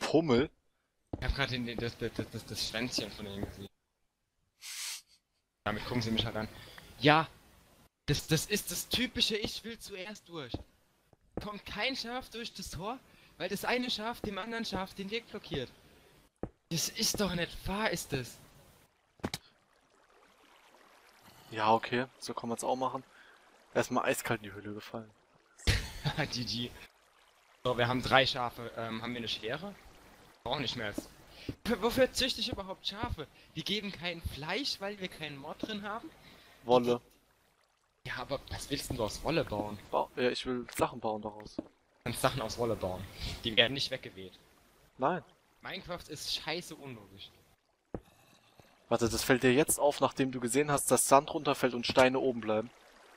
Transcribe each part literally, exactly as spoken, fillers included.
Pummel? Ich hab gerade den, das, das, das, das Schwänzchen von ihm gesehen. Damit gucken sie mich halt an. Ja, das, das ist das typische Ich will zuerst durch. Kommt kein Schaf durch das Tor, weil das eine Schaf dem anderen Schaf den Weg blockiert. Das ist doch nicht wahr, ist das? Ja, okay, so kann man es auch machen. Erstmal eiskalt in die Höhle gefallen. G G. So, wir haben drei Schafe. Ähm, haben wir eine Schere? Auch nicht mehr. Als... Für, wofür züchte ich überhaupt Schafe? Die geben kein Fleisch, weil wir keinen Mod drin haben? Wolle. Ja, aber was willst denn du aus Wolle bauen? Ba ja, ich will Sachen bauen daraus. Du kannst Sachen aus Wolle bauen. Die werden nicht weggeweht. Nein. Minecraft ist scheiße unlogisch. Warte, das fällt dir jetzt auf, nachdem du gesehen hast, dass Sand runterfällt und Steine oben bleiben.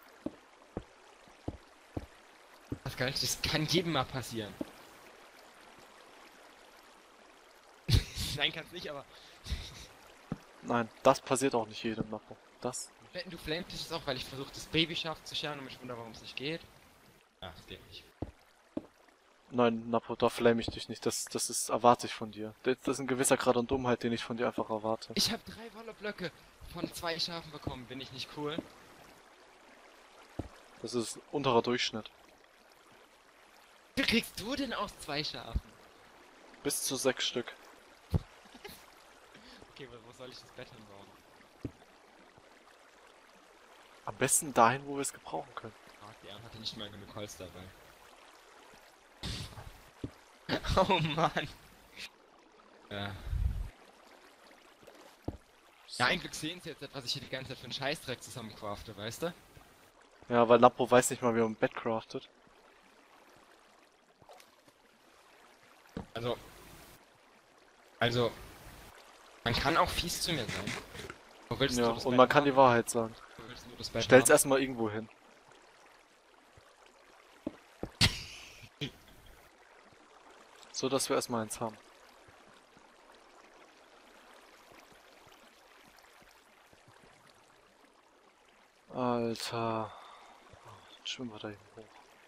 Das kann, das kann jedem mal passieren. Nein, kann's nicht, aber... Nein, das passiert auch nicht jedem, Napo. Das... Wetten, du flamest es auch, weil ich versuche, das Babyschaf zu scheren und mich wundere, warum es nicht geht. Ah, das geht nicht. Nein, Napo, da flame ich dich nicht. Das, das ist, erwarte ich von dir. Das, das ist ein gewisser Grad an Dummheit, den ich von dir einfach erwarte. Ich habe drei Wolleblöcke von zwei Schafen bekommen. Bin ich nicht cool? Das ist unterer Durchschnitt. Wie kriegst du denn aus zwei Schafen? Bis zu sechs Stück. Okay, wo, wo soll ich das Bett hinbauen? Am besten dahin, wo wir es gebrauchen können. Ah, die Ern hatte nicht mal genug Holz dabei. Oh Mann. Ja. Ja, ein Glück sehen sie jetzt etwas, was ich hier die ganze Zeit für einen Scheißdreck zusammencrafte, weißt du? Ja, weil Napo weiß nicht mal, wie man ein Bett craftet. Also... Also... Man kann auch fies zu mir sein. Wo willst Ja, du das und Bett man kann haben? die Wahrheit sagen. Wo willst du das Bett Stell's haben? erstmal irgendwo hin. So, dass wir erstmal eins haben. Alter. Oh, dann schwimmen wir da eben hoch.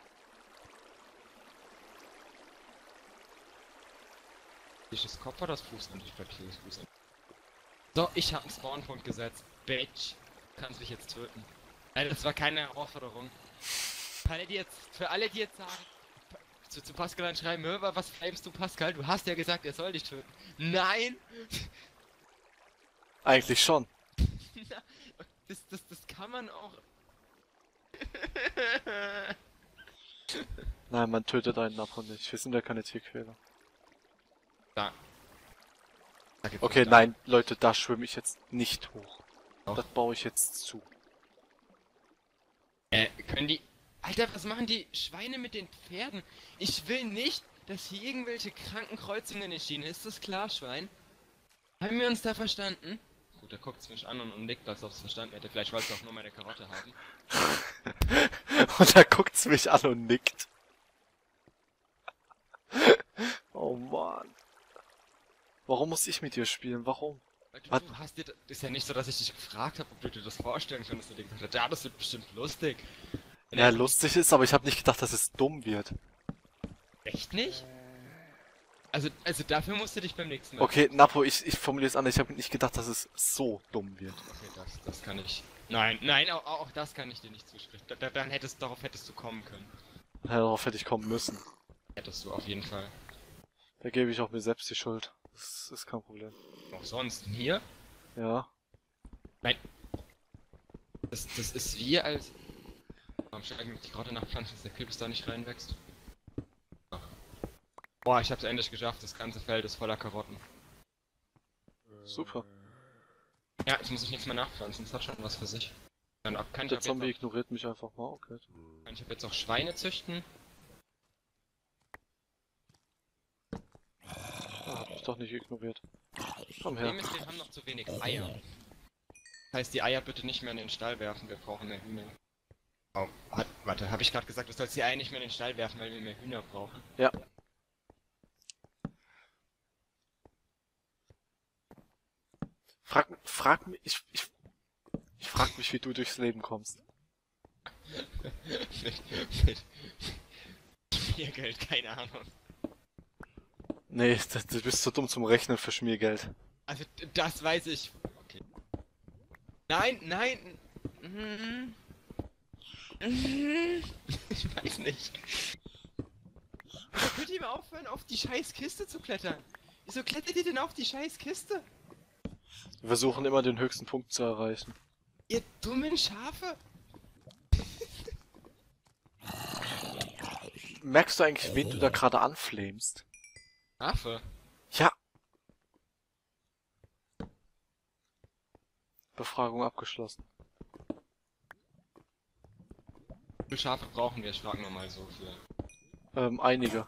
Ist das Kopf oder das Fußende? Ich glaube, hier ist Fußende. So, ich habe einen Spawnpunkt gesetzt. Bitch. Du kannst mich jetzt töten. Nein, das war keine Herausforderung. Für alle, die jetzt, für alle, die jetzt sagen, zu, zu Pascal schreiben, hör mal, was flamest du, Pascal? Du hast ja gesagt, er soll dich töten. Nein! Eigentlich schon. das, das, das kann man auch... Nein, man tötet einen Napo nicht. Wir sind ja keine Tierquäler. Da. Okay, nein, Leute, da schwimme ich jetzt nicht hoch. Doch. Das baue ich jetzt zu. Äh, können die... Alter, was machen die Schweine mit den Pferden? Ich will nicht, dass hier irgendwelche kranken Kreuzungen entstehen. Ist das klar, Schwein? Haben wir uns da verstanden? Gut, er guckt mich an und, und nickt, als ob es verstanden hätte. Vielleicht wollte er auch nur meine Karotte haben. Und da guckt's mich an und nickt. Oh Mann. Warum muss ich mit dir spielen? Warum? Weil du, du hast dir... Ist ja nicht so, dass ich dich gefragt habe, ob du dir das vorstellen könntest. Und dir gesagt hast, ja, das wird bestimmt lustig. Ja, lustig ist, aber ich habe nicht gedacht, dass es dumm wird. Echt nicht? Also, also dafür musst du dich beim nächsten Mal... Okay, Napo, ich, ich formuliere es anders. Ich habe nicht gedacht, dass es so dumm wird. Okay, das, das kann ich... Nein, nein, auch, auch das kann ich dir nicht zustimmen. Da, da, dann hättest, darauf hättest du kommen können. Ja, darauf hätte ich kommen müssen. Hättest du auf jeden Fall. Da gebe ich auch mir selbst die Schuld. Das ist kein Problem. Auch sonst. Hier? Ja. Nein. Das, das ist wie als... Warum steht eigentlich die Karotte nachpflanzen, dass der Kürbis da nicht reinwächst? Ach. Boah, ich hab's endlich geschafft. Das ganze Feld ist voller Karotten. Super. Ja, jetzt muss ich nichts mehr nachpflanzen. Das hat schon was für sich. Dann ab, kann ich Der ab Zombie jetzt ignoriert mich einfach mal. Okay. auch, kann ich ab jetzt auch Schweine züchten. Ah, hab ich doch nicht ignoriert. Komm Problem her. ist, wir haben noch zu wenig Eier. Das heißt, die Eier bitte nicht mehr in den Stall werfen. Wir brauchen mehr Hühner. Oh, hat, warte, habe ich gerade gesagt, du sollst die Eier nicht mehr in den Stall werfen, weil wir mehr Hühner brauchen? Ja. Frag, frag mich, ich, ich, ich frag mich, wie du durchs Leben kommst. mit, mit, Spielgeld, keine Ahnung. Nee, das- du bist zu dumm zum Rechnen für Schmiergeld. Also, d- das weiß ich. Okay. Nein, nein. Mhm. Mhm. Ich weiß nicht. Wieso könnt ihr mal aufhören, auf die scheiß Kiste zu klettern? Wieso klettert ihr denn auf die scheiß Kiste? Wir versuchen immer den höchsten Punkt zu erreichen. Ihr dummen Schafe? Merkst du eigentlich, wen du da gerade anflamest? Schafe? Ja. Befragung abgeschlossen. Wie viele Schafe brauchen wir? Ich frage nur mal so für. Ähm, einige.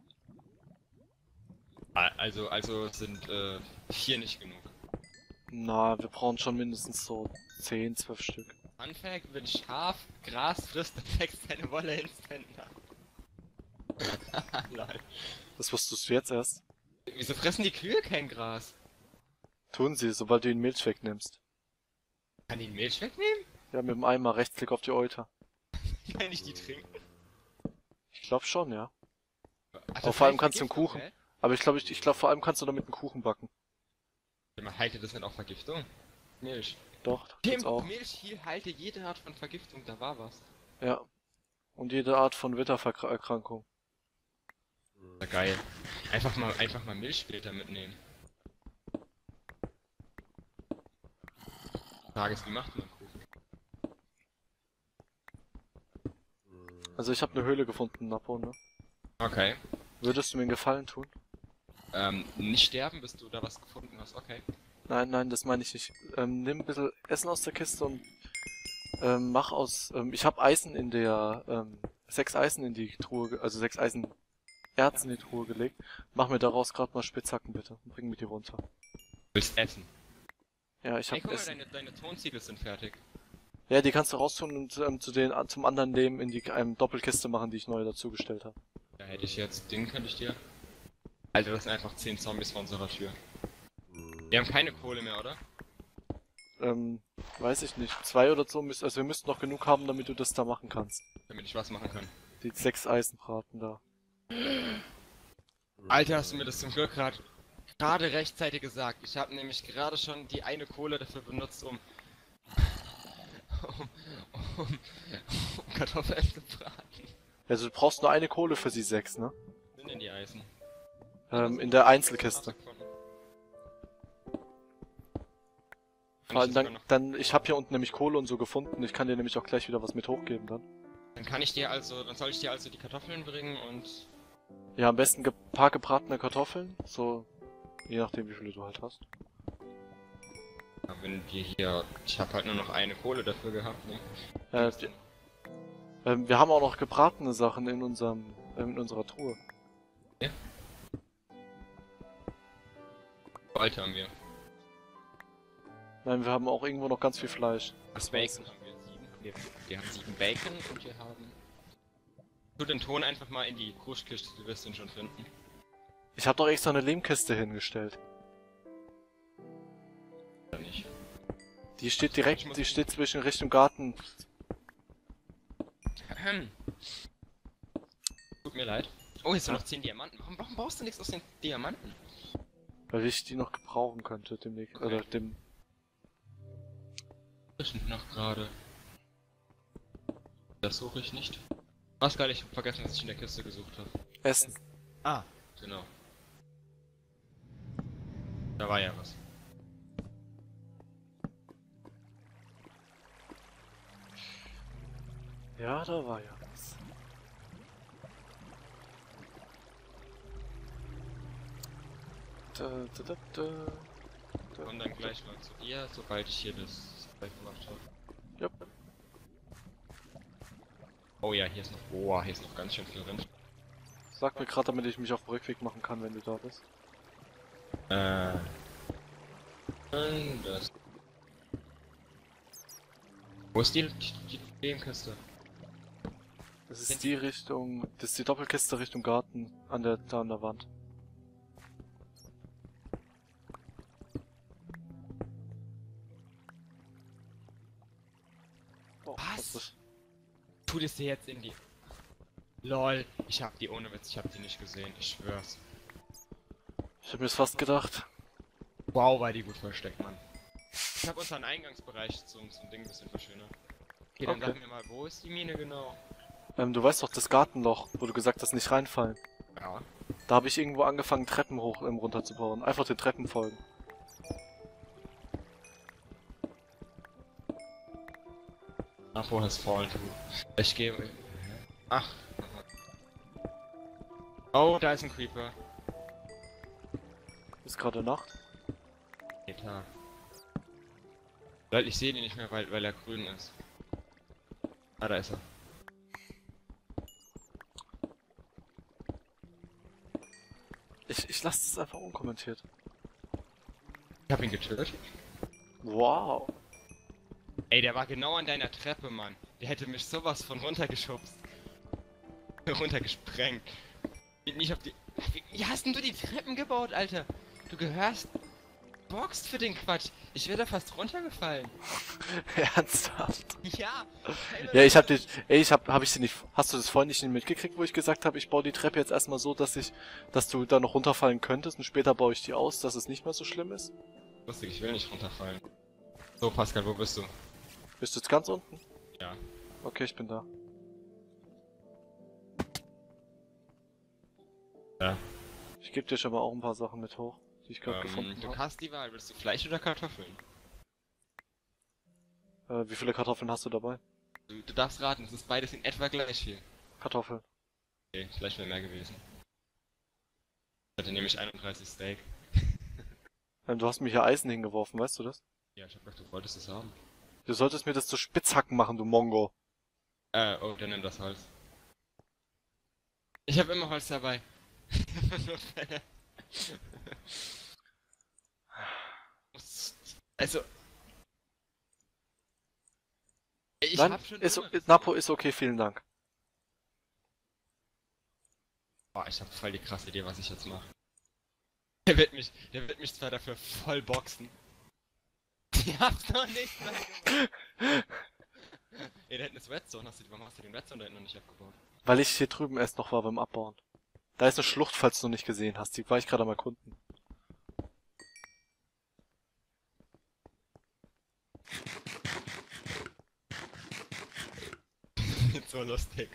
Ah, Also, also sind äh, vier nicht genug. Na, wir brauchen schon mindestens so zehn, zwölf Stück. Fun Fact, wenn Schaf Gras frisst, dann wächst seine Wolle instant nach. Lol. Das wusstest du jetzt erst. Wieso fressen die Kühe kein Gras? Tun sie, sobald du ihnen Milch wegnimmst. Kann die Milch wegnehmen? Ja, mit dem Eimer, Rechtsklick auf die Euter. Kann ich die trinken? Ich glaube schon, ja. Also Aber vor allem keine kannst du einen Vergiftung, Kuchen. hä? Aber ich glaube, ich, ich glaube, vor allem kannst du damit einen Kuchen backen. Man halte das nicht auf Vergiftung? Milch. Doch, das Tim, geht's auch. Milch hier halte jede Art von Vergiftung, da war was. Ja. Und jede Art von Wittererkrankung. Na geil. Einfach mal, einfach mal Milchfilter mitnehmen. Frage ist, wie macht man Kuchen? Also ich habe eine Höhle gefunden, Napo, ne? Okay. Würdest du mir einen Gefallen tun? Ähm, nicht sterben, bis du da was gefunden hast, okay. Nein, nein, das meine ich nicht. Ähm, nimm ein bisschen Essen aus der Kiste und ähm, mach aus... Ähm, ich habe Eisen in der... Ähm, sechs Eisen in die Truhe... ge- Also sechs Eisenerz in die Truhe gelegt. Mach mir daraus gerade mal Spitzhacken, bitte. Und bring mir die runter. Willst essen? Ja, ich Hey, hab guck mal, Essen. deine, deine Tonziegel sind fertig. Ja, die kannst du raustun und ähm, zu den, zum anderen Leben in die ähm, Doppelkiste machen, die ich neu dazugestellt habe. Da hätte ich jetzt, den könnte ich dir... Alter, das sind einfach zehn Zombies vor unserer Tür. Wir haben keine Kohle mehr, oder? Ähm, weiß ich nicht. Zwei oder so müssen... Also wir müssten noch genug haben, damit du das da machen kannst. Damit ich was machen kann. Die sechs Eisenbraten da. Alter, hast du mir das zum Glück gerade gerade rechtzeitig gesagt. Ich habe nämlich gerade schon die eine Kohle dafür benutzt, um um, um, um Kartoffeln zu braten. Also du brauchst nur eine Kohle für sie sechs, ne? Was sind denn die Eisen? Ähm, in der Einzelkiste. Vor allem dann, dann, ich habe hier unten nämlich Kohle und so gefunden. Ich kann dir nämlich auch gleich wieder was mit hochgeben dann. Dann kann ich dir also, dann soll ich dir also die Kartoffeln bringen und Ja, am besten ein paar gebratene Kartoffeln. So, je nachdem wie viele du halt hast. ja, wenn wir hier, ich habe halt nur noch eine Kohle dafür gehabt, ne? Äh, die, ähm, wir haben auch noch gebratene Sachen in unserem, ähm, in unserer Truhe. Ja. Alter haben wir. Nein, wir haben auch irgendwo noch ganz viel Fleisch. Das Bacon haben wir sieben. Wir, wir haben sieben Bacon und wir haben. Tu den Ton einfach mal in die Kruschkiste, du wirst ihn schon finden. Ich habe doch extra eine Lehmkiste hingestellt. Oder nicht? Die steht direkt, die steht zwischen Richtung Garten. Ahem. Tut mir leid. Oh, jetzt sind noch zehn Diamanten. Warum, warum baust du nichts aus den Diamanten? Weil ich die noch gebrauchen könnte demnächst. Okay. Oder dem. Das sind noch gerade. Das suche ich nicht. Was geil, ich hab vergessen, was ich in der Kiste gesucht habe. Essen. Ah, genau. Da war ja was. Ja, da war ja was. Da, da, da, da. Da. Und dann gleich mal zu dir, sobald ich hier das Zeug gemacht habe. Ja. Oh ja, hier ist noch. Oh, hier ist noch ganz schön viel Rind. Sag mir gerade, damit ich mich auf den Rückweg machen kann, wenn du da bist. Äh. Und das. Wo ist die, die, die Lehmkiste? Das ist die Richtung, das ist die Doppelkiste Richtung Garten an der, da an der Wand. Oh, Was? ist- Tu das dir jetzt in die. Lol, ich hab die ohne Witz, ich hab die nicht gesehen, ich schwör's. Ich hab mir's fast gedacht. Wow, war die gut versteckt, Mann. Ich habe unseren Eingangsbereich zum, zum Ding ein bisschen verschönert. Okay, dann Okay. sag mir mal, wo ist die Mine genau? Ähm, du weißt doch das Gartenloch, wo du gesagt hast, nicht reinfallen. Ja. Da habe ich irgendwo angefangen, Treppen hoch ähm, runterzubauen. Einfach den Treppen folgen. Apo has fallen. Ich gehe. Ach. Oh, da ist ein Creeper. Ist gerade Nacht. Nee, Tag. Leute, ich sehe ihn nicht mehr, weil, weil er grün ist. Ah, da ist er. Ich, ich lasse das einfach unkommentiert. Ich hab ihn getötet. Wow. Ey, der war genau an deiner Treppe, Mann. Der hätte mich sowas von runtergeschubst. Runtergesprengt. Nicht auf die... Wie hast denn du die Treppen gebaut, Alter? Du gehörst... Boxt für den Quatsch. Ich wäre da fast runtergefallen. Ernsthaft? Ja. Ja, ich hab dich, ey, ich hab, hab ich sie nicht, hast du das vorhin nicht mitgekriegt, wo ich gesagt habe, ich baue die Treppe jetzt erstmal so, dass ich, dass du da noch runterfallen könntest und später baue ich die aus, dass es nicht mehr so schlimm ist? Lustig, ich will nicht runterfallen. So, Pascal, wo bist du? Bist du jetzt ganz unten? Ja. Okay, ich bin da. Ja. Ich gebe dir schon mal auch ein paar Sachen mit hoch, die ich gerade Ähm, gefunden du habe. hast die Wahl, willst du Fleisch oder Kartoffeln? Äh, wie viele Kartoffeln hast du dabei? Du, du darfst raten, es ist beides in etwa gleich viel. Kartoffeln. Okay, vielleicht wäre mehr gewesen. Ich hatte nämlich einunddreißig Steak. Ähm, du hast mir hier Eisen hingeworfen, weißt du das? Ja, ich hab gedacht, du wolltest es haben. Du solltest mir das zu Spitzhacken machen, du Mongo. Äh, oh, dann nimm das Holz. Ich habe immer Holz dabei. Also... Ich Nein, hab schon ist, Schlimmeres. Napo ist okay, vielen Dank. Boah, ich hab voll die krasse Idee, was ich jetzt mache. Der wird mich, der wird mich zwar dafür voll boxen. Ich hab's noch nicht mal gemacht. Ey, da hinten ist Redstone. Hast du, warum hast du den Redstone da hinten noch nicht abgebaut? Weil ich hier drüben erst noch war beim Abbauen. Da ist eine Schlucht, falls du noch nicht gesehen hast. Die war ich gerade am erkunden. So lustig.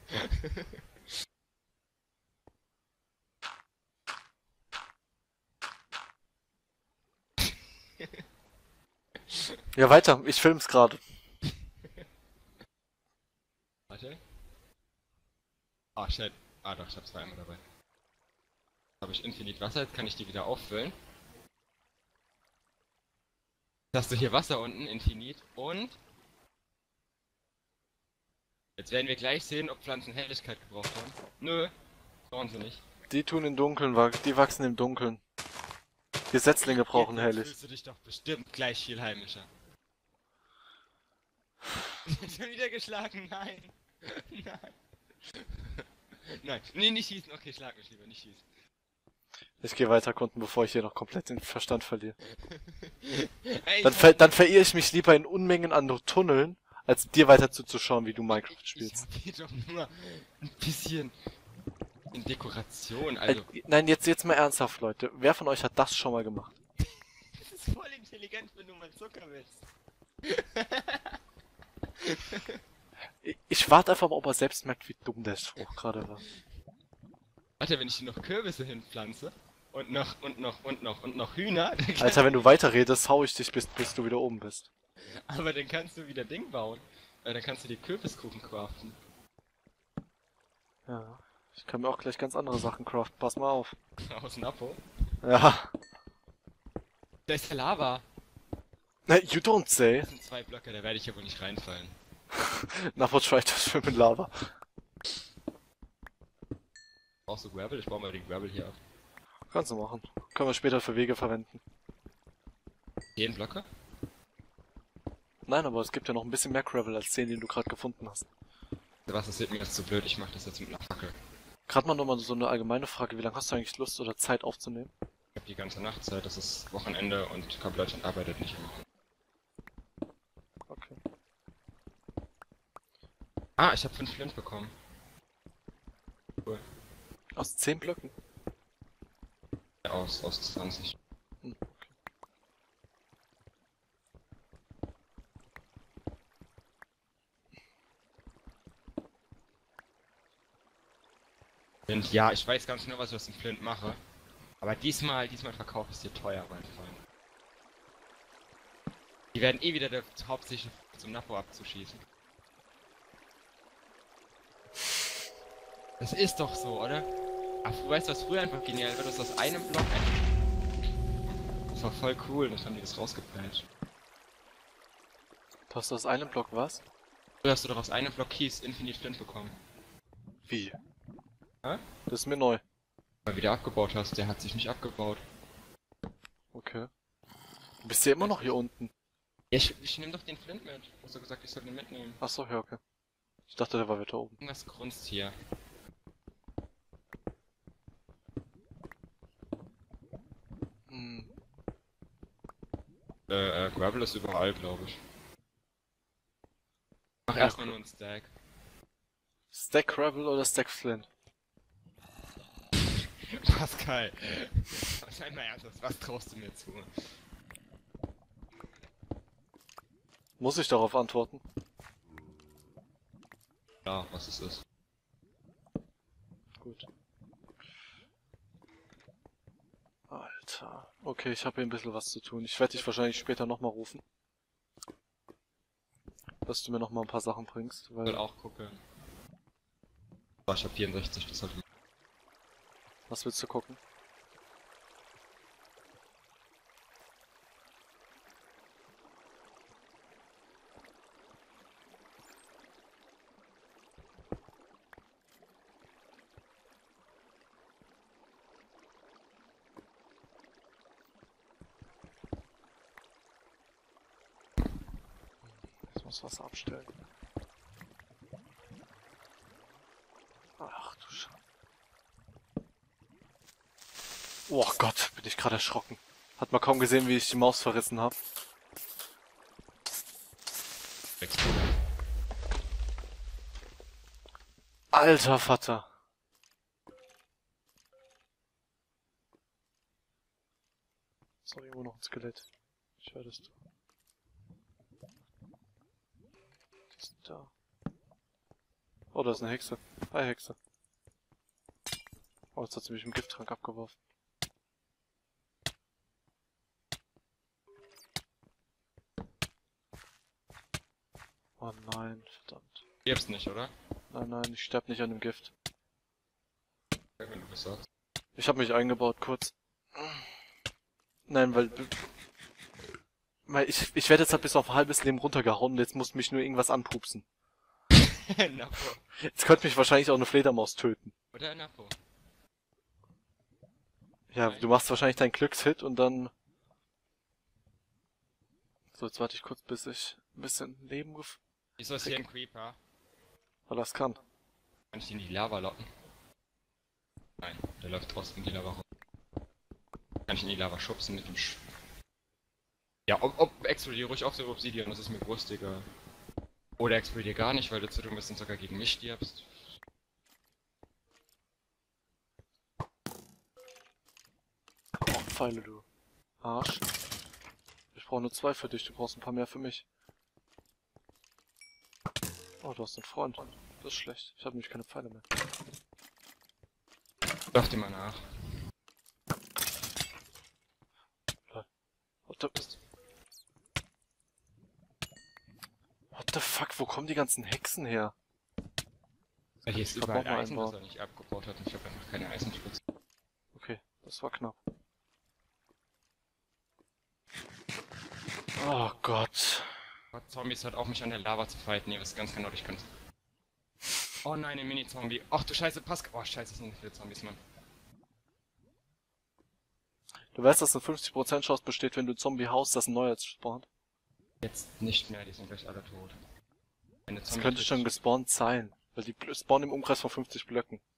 Ja, weiter. Ich film's gerade. Warte. Ah, shit. Ah, doch, ich hab zwei einmal dabei. Habe ich Infinite Wasser, jetzt kann ich die wieder auffüllen. Jetzt hast du hier Wasser unten, Infinite, und... Jetzt werden wir gleich sehen, ob Pflanzen Helligkeit gebraucht haben. Nö, brauchen sie nicht. Die tun im Dunkeln, wa- die wachsen im Dunkeln. Die Setzlinge brauchen Jetzt hellig. fühlst du dich doch bestimmt gleich viel heimischer. Schon wieder geschlagen? Nein. Nein. Nein. Nee, nicht schießen. Okay, schlag mich lieber, nicht schießen. Ich gehe weiter erkunden, bevor ich hier noch komplett den Verstand verliere. Ey, Dann, ich ver hab- dann verirre ich mich lieber in Unmengen an Tunneln, als dir weiter zuzuschauen, wie du Minecraft ich spielst. hab hier doch nur ein bisschen in Dekoration, also... Äh, nein, jetzt, jetzt mal ernsthaft, Leute. Wer von euch hat das schon mal gemacht? Das ist voll intelligent, wenn du mal Zucker willst. Ich, ich warte einfach mal, ob er selbst merkt, wie dumm der Spruch gerade war. Warte, wenn ich hier noch Kürbisse hinpflanze und noch, und noch, und noch, und noch Hühner, dann kann- Alter, wenn du weiterredest, hau ich dich, bis, bis du wieder oben bist. aber dann kannst du wieder Ding bauen. Äh, dann kannst du die Kürbiskuchen craften. Ja. Ich kann mir auch gleich ganz andere Sachen craften. Pass mal auf. Aus Napo. Ja. Da ist der Lava. Ne, you don't say. Das sind zwei Blöcke, da werde ich ja wohl nicht reinfallen. Napo try to swim in Lava. Brauchst du Gravel? Ich baue mal den Gravel hier ab. Kannst du machen. Können wir später für Wege verwenden. Zehn Blöcke? Nein, aber es gibt ja noch ein bisschen mehr Gravel als den, den du gerade gefunden hast. Was, das wird mir jetzt zu blöd, ich mach das jetzt mit einer Fackel. Gerade mal nochmal so eine allgemeine Frage. Wie lange hast du eigentlich Lust oder Zeit aufzunehmen? Ich hab die ganze Nacht Zeit, das ist Wochenende und Kampfleutchen arbeitet nicht immer. Okay. Ah, ich habe fünf Flint bekommen. Cool. Aus zehn Blöcken? Aus, aus zwanzig. Hm. Und ja, ich weiß ganz genau, was ich aus dem Flint mache. Aber diesmal, diesmal verkaufe ich es dir teuer, mein Freund. Die werden eh wieder der hauptsächlich zum Napo abzuschießen. Das ist doch so, oder? Ach, du weißt, was früher einfach genial war, dass aus einem Block einfach... Das war voll cool, das haben die das rausgepatcht. Du hast aus einem Block was? Früher hast du doch aus einem Block Keys Infinite Flint bekommen. Wie? Hä? Das ist mir neu. Weil du wieder abgebaut hast, der hat sich nicht abgebaut. Okay. Du bist ja immer noch hier unten. Ja, ich, ich nehme doch den Flint mit. Du hast doch gesagt, ich soll den mitnehmen. Achso, ja, okay. Ich dachte, der war weiter oben. Irgendwas grunzt hier. Hm. Äh, äh, Gravel ist überall, glaube ich. Mach Ja, erstmal cool. nur einen Stack. Stack Gravel oder Stack Flint? Pascal. Sei mal ernsthaft, was traust du mir zu? Muss ich darauf antworten? Ja, was es ist. Gut. Alter. Okay, ich habe hier ein bisschen was zu tun. Ich werde dich wahrscheinlich später nochmal rufen. Dass du mir nochmal ein paar Sachen bringst, Ich will weil... auch gucken. Oh, ich hab vierundsechzig, das sollte... Was willst du gucken? Ich muss was abstellen. Ach du Scheiße. Oh Gott, bin ich gerade erschrocken. Hat man kaum gesehen, wie ich die Maus verrissen habe. Alter Vater. Ist doch irgendwo noch ein Skelett. Ich höre das doch. Die ist da. Oh, da ist eine Hexe. Hi Hexe. Oh, jetzt hat sie mich im Gifttrank abgeworfen. Oh nein, verdammt. Stirbst nicht, oder? Nein, nein, ich sterb nicht an dem Gift. Ja, wenn du das sagst. Ich habe mich eingebaut, kurz. Nein, weil... weil ich, ich werde jetzt halt bis auf ein halbes Leben runtergehauen und jetzt muss mich nur irgendwas anpupsen. Napo. Jetzt könnte mich wahrscheinlich auch eine Fledermaus töten. Oder Napo. Ja, Nein. du machst wahrscheinlich deinen Glückshit und dann... So, jetzt warte ich kurz, bis ich ein bisschen Leben gef... Wieso ist hier ein Creeper? Weil das kann. Kann ich den in die Lava locken? Nein, der läuft trotzdem in die Lava rum. Kann ich in die Lava schubsen mit dem Sch... Ja, ob, ob explodiere ruhig auch so Obsidian, das ist mir wurscht, Digga. Oder explodiere gar nicht, weil du zu dumm bist und sogar gegen mich stirbst. Oh, Pfeile, du Arsch. Ich brauche nur zwei für dich, du brauchst ein paar mehr für mich. Oh, du hast einen Freund. Das ist schlecht. Ich habe nämlich keine Pfeile mehr. Lauf dir mal nach. What the... What the fuck, wo kommen die ganzen Hexen her? Ja, hier ist Ich überall verbrauch mal Eisen, einbauen. das er nicht abgebaut hat und ich habe einfach keine Eisenspitze. Okay, das war knapp. Oh Gott. Gott, Zombies hört auf mich an der Lava zu fighten, ihr wisst ganz genau, ich kann's. Oh nein, ein Mini-Zombie. Ach du Scheiße, Pascal. Oh Scheiße, es sind viele Zombies, Mann. Du weißt, dass eine fünfzig Prozent Chance besteht, wenn du Zombie haust, dass ein neuer spawnt? Jetzt nicht mehr, die sind gleich alle tot. Eine Das könnte schon gespawnt sein, weil die spawnen im Umkreis von fünfzig Blöcken.